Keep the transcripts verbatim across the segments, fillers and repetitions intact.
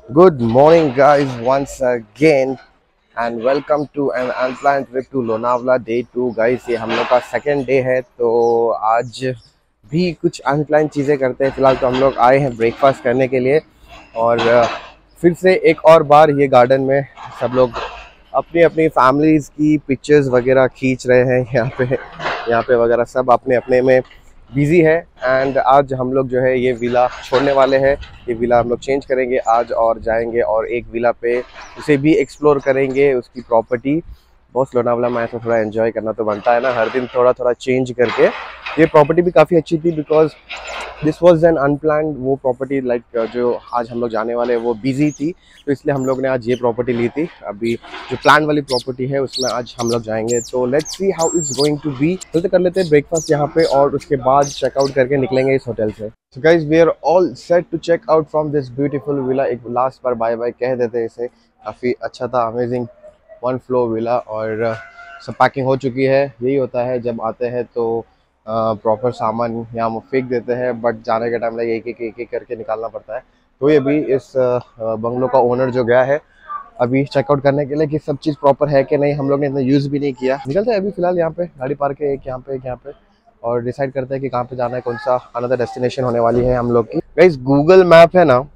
Good morning, guys, once again, and welcome to an unplanned trip to Lonavala day two. Guys, ये हम लोग का second day है, तो आज भी कुछ अनप्लान चीज़ें करते हैं। फिलहाल तो हम लोग आए हैं ब्रेकफास्ट करने के लिए, और अ, फिर से एक और बार ये गार्डन में सब लोग अपनी अपनी फैमिलीज़ की पिक्चर्स वगैरह खींच रहे हैं। यहाँ पे यहाँ पे वगैरह सब अपने अपने में बिजी है। एंड आज हम लोग जो है ये विला छोड़ने वाले हैं। ये विला हम लोग चेंज करेंगे आज और जाएंगे और एक विला पे उसे भी एक्सप्लोर करेंगे, उसकी प्रॉपर्टी। बहुत लोनावला में ऐसा थोड़ा एंजॉय करना तो बनता है ना, हर दिन थोड़ा थोड़ा चेंज करके। ये प्रॉपर्टी भी काफ़ी अच्छी थी because this was an unplanned वो प्रॉपर्टी। लाइक जो आज हम लोग जाने वाले हैं वो बिजी थी, तो इसलिए हम लोग ने आज ये प्रॉपर्टी ली थी। अभी जो प्लान वाली प्रॉपर्टी है उसमें आज हम लोग जाएंगे, तो let's see how it's going to be. चलते कर लेते हैं ब्रेकफास्ट यहाँ पे और उसके बाद चेकआउट करके निकलेंगे इस होटल से। So guys, we are all set to check out from this beautiful villa. एक लास्ट बार बाय बाय कह देते हैं इसे। काफ़ी अच्छा था, अमेजिंग वन फ्लोर विला, और सब पैकिंग हो चुकी है। यही होता है जब आते हैं तो प्रॉपर सामान यहाँ फेंक देते हैं, बट जाने के टाइम लाइक एक एक एक एक करके निकालना पड़ता है। तो ये भी इस बंगलो का ओनर जो गया है अभी चेकआउट करने के लिए कि सब चीज़ प्रॉपर है कि नहीं। हम लोग ने इतना यूज़ भी नहीं किया। निकलते हैं अभी फिलहाल, यहाँ पे गाड़ी पार्क है एक यहाँ पे एक यहाँ पे, और डिसाइड करते हैं कि कहाँ पे जाना है, कौन सा अनदर डेस्टिनेशन होने वाली है हम लोग की। गाइस, गूगल मैप है ना,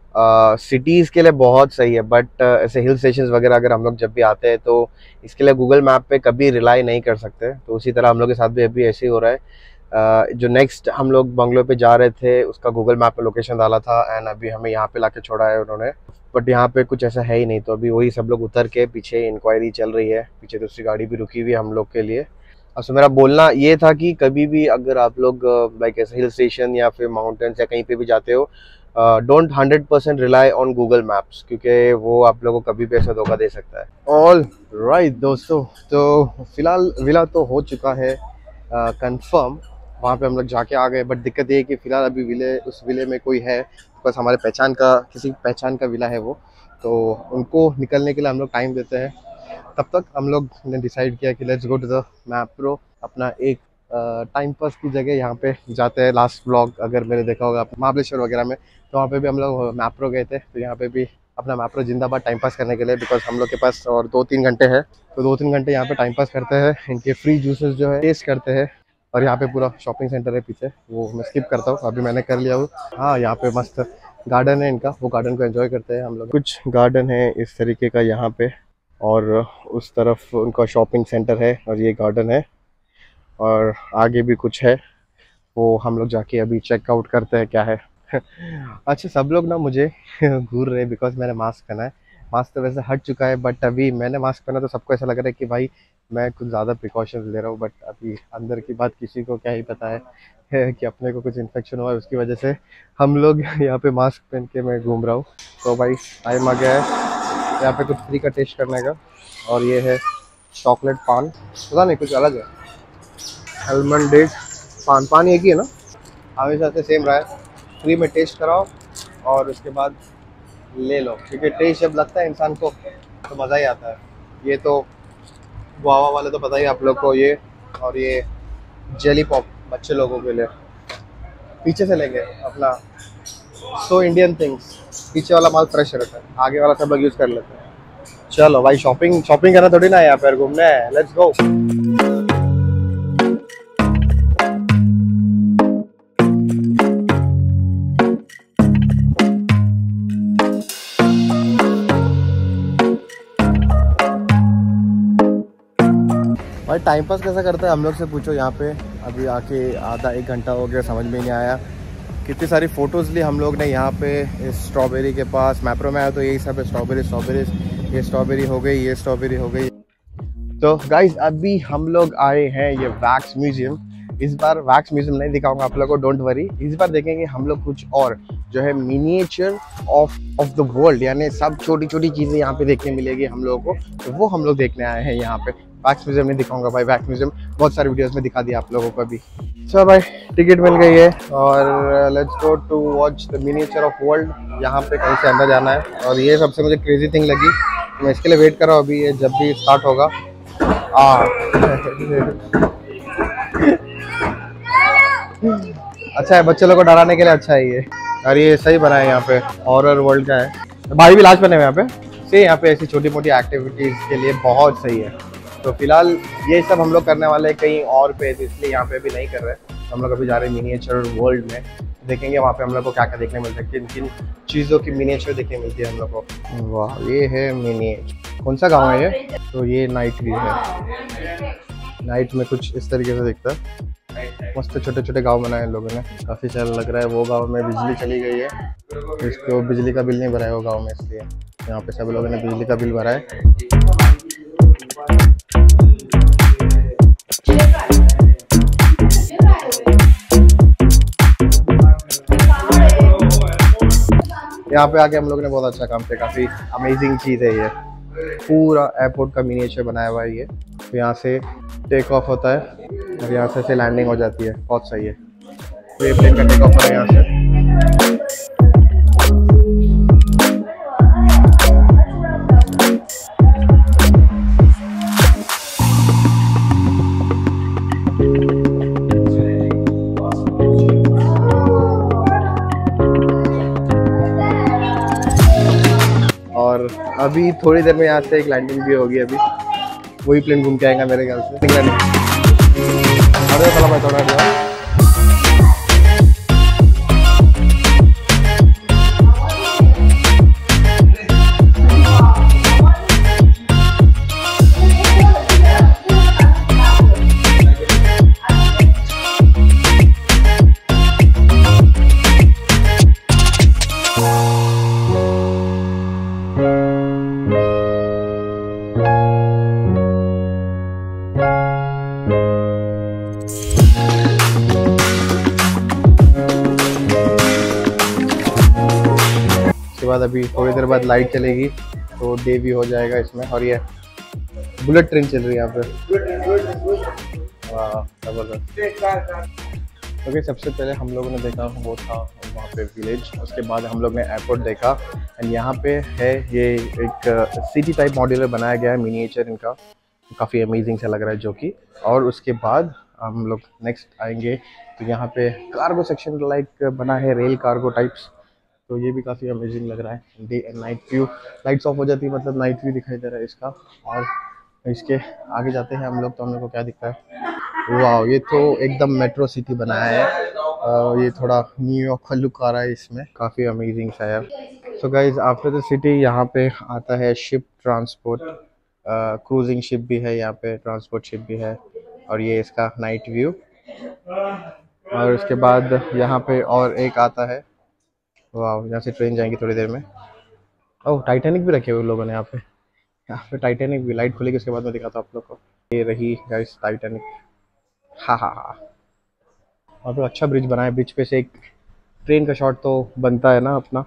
सिटीज़ uh, के लिए बहुत सही है, बट uh, ऐसे हिल स्टेशन वगैरह अगर हम लोग जब भी आते हैं तो इसके लिए गूगल मैप पे कभी रिलाई नहीं कर सकते। तो उसी तरह हम लोग के साथ भी अभी ऐसे ही हो रहा है। uh, जो नेक्स्ट हम लोग बंगलो पे जा रहे थे उसका गूगल मैप पे लोकेशन डाला था, एंड अभी हमें यहाँ पे लाके छोड़ा है उन्होंने, बट यहाँ पे कुछ ऐसा है ही नहीं। तो अभी वही सब लोग उतर के पीछे इंक्वायरी चल रही है, पीछे दूसरी गाड़ी भी रुकी हुई है हम लोग के लिए। अब so, मेरा बोलना ये था कि कभी भी अगर आप लोग लाइक ऐसे हिल स्टेशन या फिर माउंटेन्स या कहीं पे भी जाते हो, don't hundred percent rely on Google Maps, क्योंकि वो आप लोगों को कभी भी ऐसा धोखा दे सकता है। ऑल राइट दोस्तों, तो फिलहाल विला तो हो चुका है कंफर्म। uh, वहाँ पे हम लोग जाके आ गए, बट दिक्कत ये है कि फ़िलहाल अभी विले उस विले में कोई है, बस हमारे पहचान का किसी पहचान का विला है वो। तो उनको निकलने के लिए हम लोग टाइम देते हैं। तब तक हम लोग ने डिसाइड किया कि let's go to the Mapro, अपना एक टाइम पास की जगह यहाँ पे जाते हैं। लास्ट व्लॉग अगर मैंने देखा होगा महाबलेश्वर वगैरह में, तो वहाँ पे भी हम लोग मैप्रो गए थे। तो यहाँ पे भी अपना मैप्रो जिंदाबाद टाइम पास करने के लिए, बिकॉज हम लोग के पास और दो तीन घंटे है, तो दो तीन घंटे यहाँ पे टाइम पास करते हैं। इनके फ्री जूसेस जो है टेस्ट करते हैं, और यहाँ पे पूरा शॉपिंग सेंटर है पीछे, वो मैं स्किप करता हूँ, अभी मैंने कर लिया हूँ। हाँ, यहाँ पे मस्त गार्डन है इनका, वो गार्डन को एंजॉय करते हैं हम लोग। कुछ गार्डन है इस तरीके का यहाँ पे, और उस तरफ उनका शॉपिंग सेंटर है, और ये गार्डन है, और आगे भी कुछ है, वो हम लोग जाके अभी चेकआउट करते हैं क्या है। अच्छा, सब लोग ना मुझे घूर रहे हैं बिकॉज मैंने मास्क पहना है। मास्क तो वैसे हट चुका है, बट अभी मैंने मास्क पहना तो सबको ऐसा लग रहा है कि भाई मैं कुछ ज़्यादा प्रिकॉशंस ले रहा हूँ, बट अभी अंदर की बात किसी को क्या ही पता है, है कि अपने को कुछ इन्फेक्शन हुआ है, उसकी वजह से हम लोग यहाँ पे मास्क पहन के मैं घूम रहा हूँ। तो भाई टाइम आ गया है यहाँ पे कुछ फ्री का टेस्ट करने का, और ये है चॉकलेट पान, पता नहीं कुछ अलग है, आलमंड डेट पान। पान एक ही है ना, हमेशा से सेम रहा है। फ्री में टेस्ट कराओ और उसके बाद ले लो, क्योंकि टेस्ट जब लगता है इंसान को तो मज़ा ही आता है। ये तो गुआवा वाले तो पता ही आप लोग को, ये और ये जेली पॉप बच्चे लोगों के लिए। पीछे से लेंगे अपना सो इंडियन थिंग्स, पीछे वाला माल फ्रेश रहता है, आगे वाला सब लोग यूज़ कर लेते हैं। चलो भाई, शॉपिंग शॉपिंग करना थोड़ी ना है यहाँ पर, घूमना है, लेट्स गो। भाई टाइम पास कैसा करता है हम लोग से पूछो। यहाँ पे अभी आके आधा एक घंटा हो गया, समझ में नहीं आया। कितनी सारी फ़ोटोज़ ली हम लोग ने यहाँ पे इस स्ट्रॉबेरी के पास। मैप्रो में आया तो यही सब है, स्ट्रॉबेरी स्ट्रॉबेरी ये स्ट्रॉबेरी हो गई, ये स्ट्रॉबेरी हो गई। तो गाइज, अभी हम लोग आए हैं ये वैक्स म्यूजियम। इस बार वैक्स म्यूजियम नहीं दिखाऊंगा आप लोगों को, डोंट वरी। इस बार देखेंगे हम लोग कुछ और, जो है miniature of of the world, यानी सब छोटी छोटी चीज़ें यहाँ पे देखने मिलेगी हम लोगों को, तो वो हम लोग देखने आए हैं यहाँ पे। वैक्स म्यूजियम नहीं दिखाऊंगा भाई, वैक्स म्यूजियम बहुत सारे वीडियोस में दिखा दिया आप लोगों को अभी। चलो भाई, टिकट मिल गई है और let's go to watch the miniature of world. यहाँ पे कहीं से अंदर जाना है, और ये सबसे मुझे क्रेजी थिंग लगी, मैं इसके लिए वेट कर रहा हूँ अभी, ये जब भी स्टार्ट होगा। आ अच्छा है, बच्चे लोग को डराने के लिए अच्छा है ये, और ये सही बना है। यहाँ पे हॉरर वर्ल्ड का है, भाई भी लास्ट बने हुए यहाँ पे से यहाँ पे ऐसी छोटी मोटी एक्टिविटीज़ के लिए बहुत सही है। तो फिलहाल ये सब हम लोग करने वाले हैं कहीं और पे, इसलिए यहाँ पे भी नहीं कर रहे। हम लोग अभी जा रहे हैं मिनिएचर वर्ल्ड में, देखेंगे वहाँ पे हम लोग को क्या क्या देखने मिलता है, किन किन चीज़ों की मिनिएचर देखने मिलती है हम लोग को। वाह, ये है मिनिएचर। कौन सा गाँव है ये? तो ये नाइट व्यू है, नाइट में कुछ इस तरीके से दिखता है। मस्त छोटे छोटे गांव बनाए लोगों ने, काफ़ी अच्छा लग रहा है। वो गांव में बिजली चली गई है, इसको बिजली का बिल नहीं भरा है वो गांव में, इसलिए यहाँ पे सब लोगों ने बिजली का बिल भरा है। यहाँ पे आके हम लोगों ने बहुत अच्छा काम किया, काफ़ी अमेजिंग चीज़ है ये। पूरा एयरपोर्ट का मिनिएचर बनाया हुआ है ये। तो यहाँ से टेक ऑफ होता है और यहाँ से से लैंडिंग हो जाती है, बहुत सही है। तो ये प्लेन का टेक ऑफ है यहाँ से। और अभी थोड़ी देर में यहाँ से एक लैंडिंग भी होगी, अभी वही प्लेन घूम के आएगा मेरे ख्याल से। अरे चलो भाई थोड़ा सा बाद अभी थोड़ी देर बाद लाइट चलेगी तो डे भी हो जाएगा इसमें। और ये बुलेट ट्रेन चल रही है यहाँ पे, वाह जबरदस्त। ओके, सबसे पहले हम लोगों ने देखा वो था वहाँ पे विलेज, उसके बाद हम लोग ने एयरपोर्ट देखा। एंड यहाँ पे है ये एक सिटी टाइप मॉड्यूलर बनाया गया है मिनिएचर इनका, काफ़ी अमेजिंग सा लग रहा है जो कि। और उसके बाद हम लोग नेक्स्ट आएंगे तो यहाँ पे कार्गो सेक्शन लाइक बना है, रेल कार्गो टाइप्स, तो ये भी काफ़ी अमेजिंग लग रहा है। Day and night view, lights off हो जाती है मतलब नाइट व्यू दिखाई दे रहा है इसका। और इसके आगे जाते हैं हम लोग तो हम लोग को क्या दिखता है, वाह ये तो एकदम मेट्रो सिटी बनाया है। uh, ये थोड़ा न्यूयॉर्क का लुक आ रहा है इसमें, काफ़ी अमेजिंग सा है। So guys after the city यहाँ पे आता है शिप ट्रांसपोर्ट, क्रूजिंग शिप भी है यहाँ पे, ट्रांसपोर्ट शिप भी है। और ये इसका नाइट व्यू। और उसके बाद यहाँ पे और एक आता है, वाह यहाँ से ट्रेन जाएंगी थोड़ी देर में। ओह टाइटैनिक भी रखे हुए लोगों ने यहाँ पे, यहाँ पे टाइटैनिक भी। लाइट खुलेगी उसके बाद मैं दिखाता हूँ आप लोग को। ये रही गाइस टाइटैनिक, हाँ हाँ हाँ। और तो अच्छा ब्रिज बना है, ब्रिज पे से एक ट्रेन का शॉट तो बनता है ना अपना।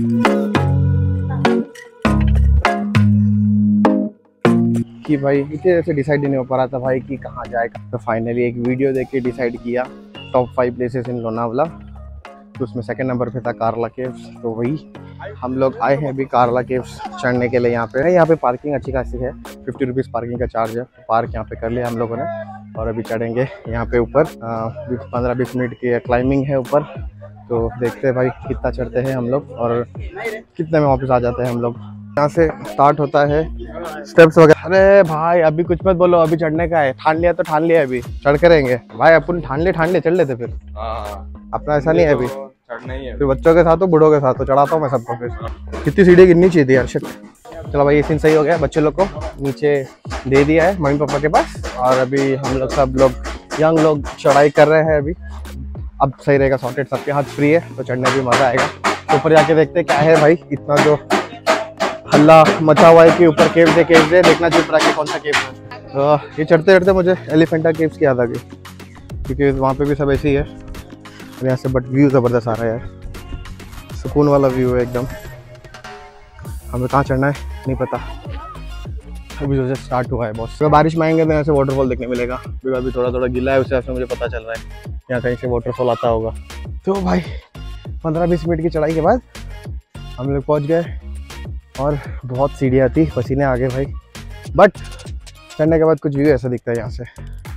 कि भाई इतने देर से डिसाइड नहीं हो पा रहा था भाई कि कहाँ जाएगा, तो फाइनली एक वीडियो देख के डिसाइड किया top five places in Lonavala. तो उसमें सेकंड नंबर पे था कारला केव्स, तो वही हम लोग आए हैं अभी कारला केव्स चढ़ने के लिए। यहाँ पे यहाँ पे पार्किंग अच्छी खासी है, फिफ्टी रुपीज़ पार्किंग का चार्ज है। तो पार्क यहाँ पे कर लिया हम लोगों ने और अभी चढ़ेंगे यहाँ पे ऊपर। पंद्रह बीस मिनट की क्लाइंबिंग है ऊपर, तो देखते हैं भाई कितना चढ़ते हैं हम लोग और कितने में वापस आ जाते हैं हम लोग। यहाँ से स्टार्ट होता है स्टेप्स वगैरह। अरे भाई अभी कुछ मत बोलो, अभी चढ़ने का है, ठान लिया तो ठान लिया, अभी चढ़ करेंगे भाई। अपन ठान ले ठान ले चढ़ लेते फिर, अपना ऐसा नहीं है अभी चढ़ना ही है। फिर बच्चों के साथ हो बूढ़ों के साथ हो, चढ़ाता हूँ मैं सबको। फिर कितनी सीढ़ी गिरनी चाहिए थी यार, शिट। चलो भाई ये सीन सही हो गया, बच्चे लोग को नीचे दे दिया है मम्मी पापा के पास और अभी हम लोग सब लोग यंग लोग चढ़ाई कर रहे हैं अभी। अब सही रहेगा, सॉर्टेड, सबके हाथ फ्री है तो चढ़ने भी मज़ा आएगा। तो ऊपर जाके देखते हैं क्या है भाई, इतना जो हल्ला मचा हुआ है कि ऊपर केव से केव से देखना चाहिए ऊपर आके कौन सा केव है। तो ये चढ़ते चढ़ते मुझे एलिफेंटा केव्स की याद आ गई, क्योंकि वहाँ पे भी सब ऐसे ही है यहाँ से। बट व्यू ज़बरदस्त आ रहा है यार, सुकून वाला व्यू है एकदम। हमें कहाँ चढ़ना है नहीं पता, अभी जो स्टार्ट हुआ है बॉस। तो बारिश में आएंगे तो यहाँ से वाटरफॉल देखने मिलेगा, क्योंकि अभी थोड़ा थोड़ा गीला है उसे ऐसे मुझे पता चल रहा है यहाँ कहीं से वाटरफॉल आता होगा। तो भाई पंद्रह बीस मिनट की चढ़ाई के बाद हम लोग पहुँच गए और बहुत सीढ़ियाँ थी, पसीने आ गए भाई। बट चढ़ने के बाद कुछ व्यू ऐसा दिखता है यहाँ से,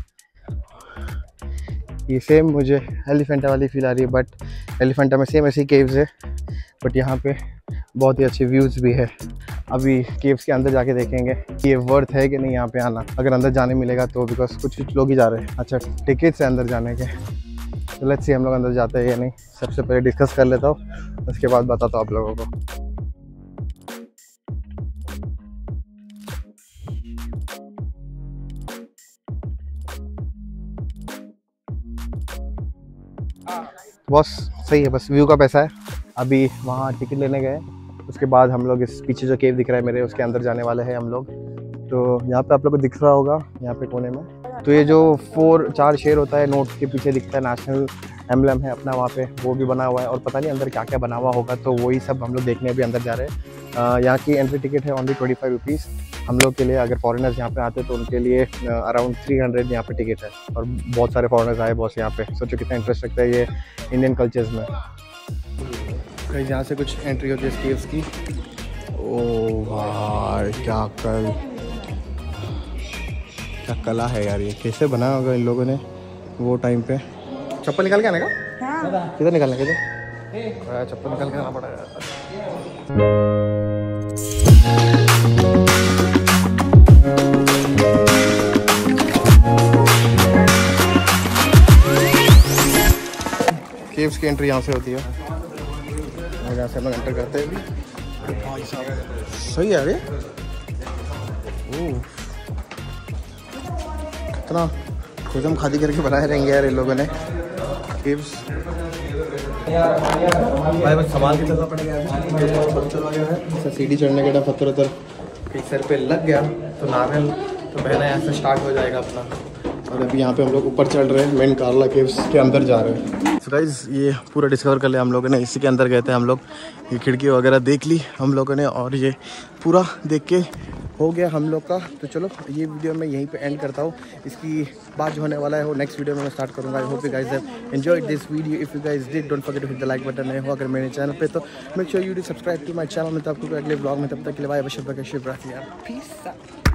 ये सेम मुझे एलिफेंटा वाली फील आ रही है। बट एलिफेंटा में सेम ऐसी केव्स है, बट यहाँ पे बहुत ही अच्छे व्यूज़ भी है। अभी केव्स के अंदर जाके देखेंगे ये वर्थ है कि नहीं यहाँ पे आना, अगर अंदर जाने मिलेगा तो, बिकॉज कुछ कुछ लोग ही जा रहे हैं। अच्छा टिकट से अंदर जाने के, तो लेट्स सी हम लोग अंदर जाते हैं या नहीं। सबसे पहले डिस्कस कर लेता हूँ, उसके बाद बताता हूँ आप लोगों को। बस सही है, बस व्यू का पैसा है। अभी वहाँ टिकट लेने गए, उसके बाद हम लोग इस पीछे जो केव दिख रहा है मेरे, उसके अंदर जाने वाले हैं हम लोग। तो यहाँ पे आप लोग को दिख रहा होगा यहाँ पे कोने में, तो ये जो फोर चार शेर होता है नोट के पीछे दिखता है, नेशनल एम्बलम है अपना वहाँ पे, वो भी बना हुआ है। और पता नहीं अंदर क्या क्या बना हुआ होगा, तो वही सब हम लोग देखने अभी अंदर जा रहे हैं। यहाँ की एंट्री टिकट है ओनली ट्वेंटी फाइव रुपीज़ हम लोग के लिए। अगर फॉरेनर्स यहाँ पे आते हैं तो उनके लिए अराउंड थ्री हंड्रेड यहाँ पे टिकट है। और बहुत सारे फॉरेनर्स आए बॉस यहाँ पे, सोचो कितना इंटरेस्ट रखता है ये इंडियन कल्चर्स में। कहीं यहाँ से कुछ एंट्री होती है केव्स की। ओ भाई क्या कल क्या कला है यार, ये कैसे बनाया होगा इन लोगों ने वो टाइम पे। चप्पल निकाल के आने का? हाँ। किधर निकालने के? चप्पल निकाल के आना पड़ेगा। केव्स की एंट्री यहाँ से होती है, यहाँ से हम लोग एंटर करते हैं भी। सही है अरे, कितना खुदम खादी करके बनाए रहेंगे यार इन लोगों ने केव्स। भाई बस संभाल के चलना पड़ेगा। सीढ़ी चढ़ने का पत्थर उतर कहीं सर पे लग गया तो नारियल तो बहना यहाँ से स्टार्ट हो जाएगा अपना। और अभी यहाँ पे हम लोग ऊपर चढ़ रहे हैं, मेन कार्ला केव्स के अंदर जा रहे हैं। तो गाइस ये पूरा डिस्कवर कर लिया हम लोगों ने, इसी के अंदर गए थे हम लोग। ये खिड़की वगैरह देख ली हम लोगों ने, और ये पूरा देख के हो गया हम लोग का। तो चलो ये वीडियो मैं यहीं पे एंड करता हूँ, इसकी बात जो होने वाला है वो नेक्स्ट वीडियो में मैं स्टार्ट करूँगा। I hope you guys have enjoyed this video. If you guys did don't forget to hit the like button. नए हो अगर मेरे चैनल पे तो make sure you do subscribe to my channel. मैं तो आपको अगले ब्लॉग में, तब तक के लिए बाय बाय, शिव शिवरात्रि यार, पीस।